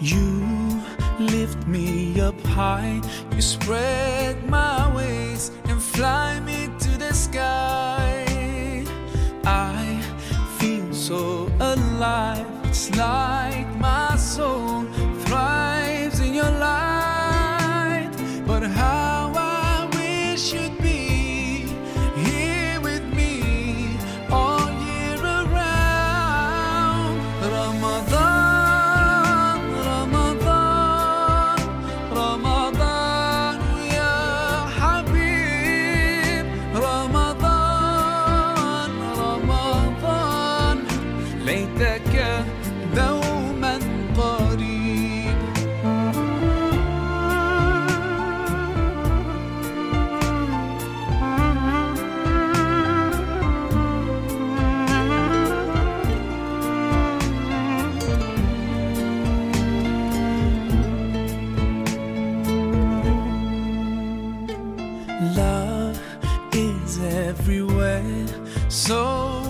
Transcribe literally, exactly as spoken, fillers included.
You lift me up high, you spread my wings and fly me to the sky. I feel so alive, it's like my soul thrives in your light. But how I wish you'd be here with me all year around. Ramadan, Ramadan, Ramadan, ya Habib. Ramadan, Ramadan, ليتك دوما قريب. Love is everywhere, so